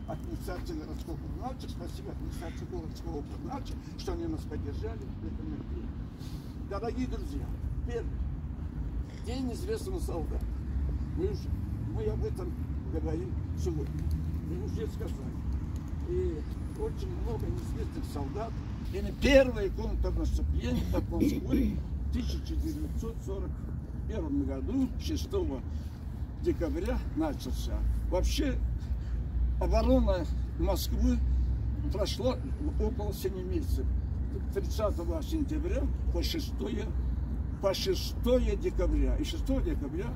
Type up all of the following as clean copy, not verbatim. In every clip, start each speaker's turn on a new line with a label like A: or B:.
A: администрации городского коммуналчика, спасибо администрации городского коммуналчика, что они нас поддержали в этом мероприятии. Дорогие друзья, первый день известного солдата. Мы об этом говорим сегодня. Мы уже сказали. И очень много неизвестных солдат. И первое контрнаступление под Москвой в 1941 году, 6 декабря начался. Вообще оборона Москвы прошла около 7 месяцев. 30 сентября по 6 декабря. И 6 декабря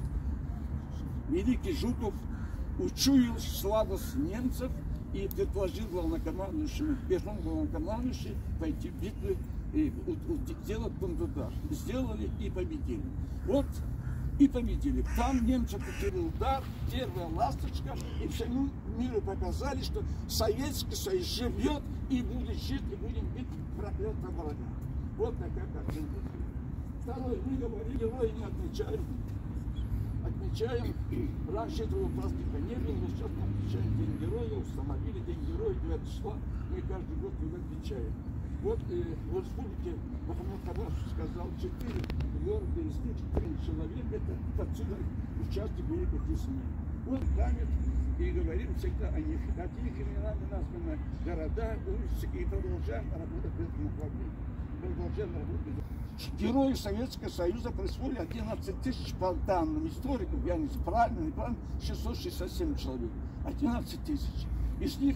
A: великий Жуков учуял слабость немцев и предложил главнокомандующему, первому главнокомандующему пойти в битву и сделать контрудар. Сделали и победили. Вот и победили. Там немцы потеряли удар, первая ласточка, и всему миру показали, что Советский Союз живет и будет жить, и будем бить проклятого врага. Вот такая картинка. Второе, мы говорили, герои не отмечаем. Отмечаем, раньше этого праздника не было, но сейчас мы отмечаем День Героя, установили День Героя 9 числа, мы каждый год его отмечаем. Вот в республике Мухаммад сказал, 4 города, из них 3 человека, это отсюда участник Великой Отечественной. Вот память, и говорим всегда о них. Какие криминально названы города, улицы, и продолжаем работать в этом направлении. Продолжаем работать. Герои Советского Союза присвоили 11 тысяч по данным историков, я не знаю, правильно, неправильно, 667 человек. 11 тысяч. Из них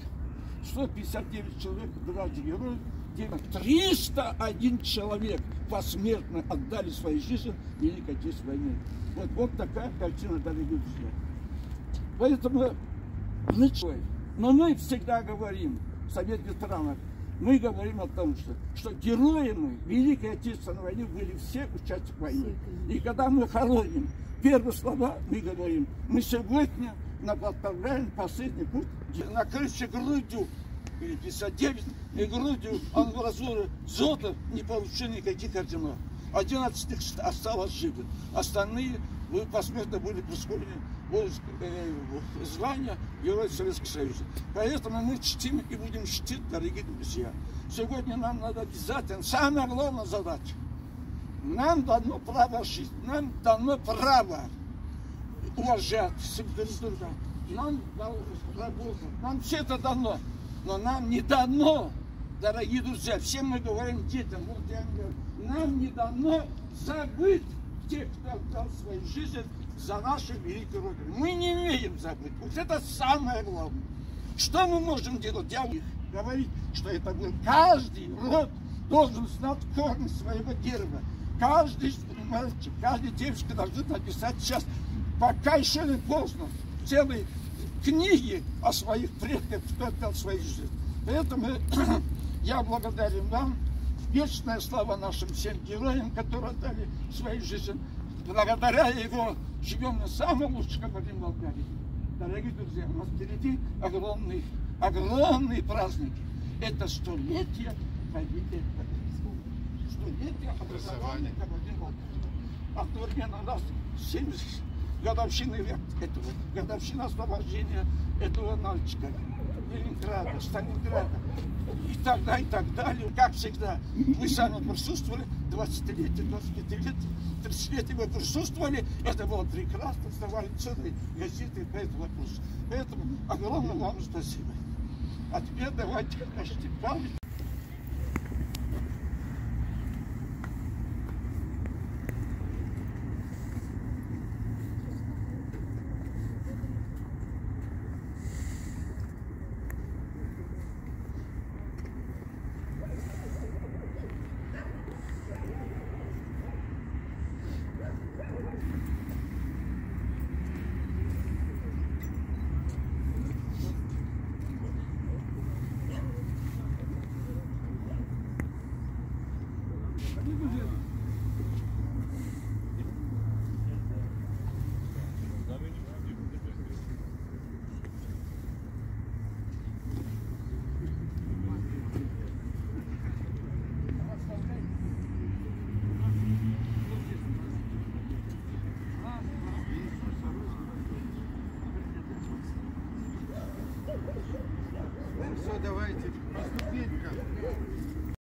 A: 159 человек, 2 героя, 301 человек посмертно отдали свои жизни в Великой Отечественной войне. Вот такая картина, дорогие друзья. Поэтому но мы всегда говорим, Совет ветеранов, мы говорим о том, что героями Великой Отечественной войны были все участники войны. И когда мы хороним первые слова, мы говорим, мы сегодня направляем последний путь, накрывший грудью, или 59, и грудью амбразуры золота не получили никаких орденов. 11 осталось живых. Остальные посмертно были присвоены звания Героя Советского Союза. Поэтому мы чтим и будем чтить, дорогие друзья. Сегодня нам надо обязательно, самая главная задача. Нам дано право жить, нам дано право уважать друг друга. Нам дано работу, нам все это дано. Но нам не дано, дорогие друзья, всем мы говорим детям, вот я говорю, нам не дано забыть тех, кто отдал свою жизнь за нашу великую Родину. Мы не имеем забыть. Вот это самое главное. Что мы можем делать? Я говорить, что это был каждый род должен знать корни своего дерева. Каждый мальчик, каждая девочка должны написать сейчас, пока еще не поздно, целые книги о своих предках, кто отдал свою жизнь. Поэтому я благодарен вам. Вечная слава нашим всем героям, которые отдали свою жизнь. Благодаря его живем на самом лучшем, как в Болгарии. Дорогие друзья, у нас впереди огромный праздник. Это столетие победы. Столетие образования одновременно у нас 70 годовщины этого, годовщина освобождения этого мальчика, Ленинграда, Сталинграда и так далее. Как всегда, вы сами присутствовали, 20-летие, 25-летие, 30-летие вы присутствовали, это было прекрасно, вставали целые газеты по этому вопросу. Поэтому огромное вам спасибо. А теперь давайте почтим память.
B: давайте. Поступили.